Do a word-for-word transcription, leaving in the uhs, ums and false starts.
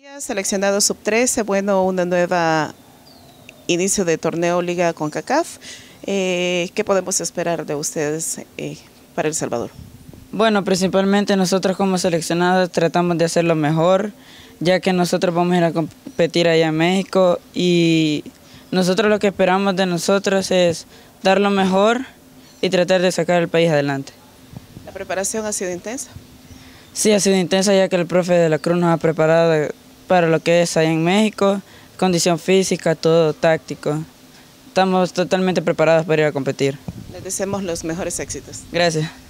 Seleccionado sub trece, bueno, una nueva inicio de torneo Liga CONCACAF. Eh, ¿Qué podemos esperar de ustedes eh, para El Salvador? Bueno, principalmente nosotros como seleccionados tratamos de hacer lo mejor, ya que nosotros vamos a ir a competir allá en México y nosotros lo que esperamos de nosotros es dar lo mejor y tratar de sacar el país adelante. ¿La preparación ha sido intensa? Sí, ha sido intensa, ya que el profe de la Cruz nos ha preparado para lo que es allá en México, condición física, todo táctico. Estamos totalmente preparados para ir a competir. Les deseamos los mejores éxitos. Gracias.